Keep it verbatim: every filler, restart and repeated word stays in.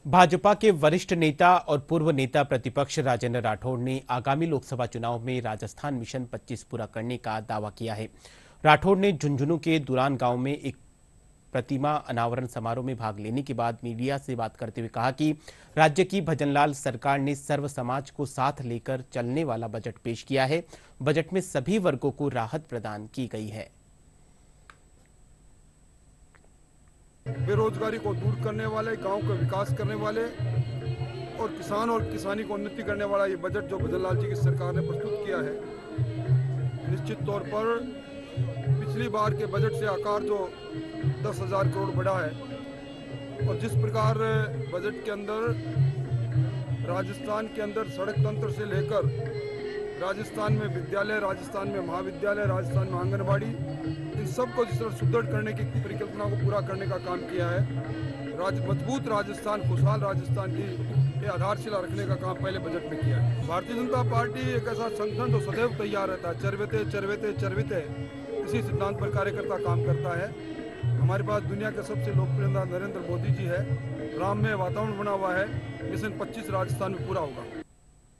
भाजपा के वरिष्ठ नेता और पूर्व नेता प्रतिपक्ष राजेंद्र राठौड़ ने आगामी लोकसभा चुनाव में राजस्थान मिशन पच्चीस पूरा करने का दावा किया है। राठौड़ ने झुंझुनू के दुरान गांव में एक प्रतिमा अनावरण समारोह में भाग लेने के बाद मीडिया से बात करते हुए कहा कि राज्य की भजनलाल सरकार ने सर्व समाज को साथ लेकर चलने वाला बजट पेश किया है। बजट में सभी वर्गों को राहत प्रदान की गई है। बेरोजगारी को दूर करने वाले, गांव का विकास करने वाले और किसान और किसानी को उन्नति करने वाला ये बजट जो भजनलाल जी की सरकार ने प्रस्तुत किया है, निश्चित तौर पर पिछली बार के बजट से आकार जो दस हजार करोड़ बढ़ा है और जिस प्रकार बजट के अंदर राजस्थान के अंदर सड़क तंत्र से लेकर राजस्थान में विद्यालय, राजस्थान में महाविद्यालय, राजस्थान में आंगनबाड़ी, इन सब को जिस तरह सुदृढ़ करने की परिकल्पना को पूरा करने का काम किया है। राज मजबूत राजस्थान, खुशहाल राजस्थान की आधारशिला रखने का काम पहले बजट में किया है। भारतीय जनता पार्टी एक ऐसा संगठन जो सदैव तैयार रहता है, चरविते चरविते चरविते इसी सिद्धांत पर कार्यकर्ता काम करता है। हमारे पास दुनिया के सबसे लोकप्रिय नेता नरेंद्र मोदी जी है। राम में वातावरण बना हुआ है, मिशन पच्चीस राजस्थान में पूरा होगा।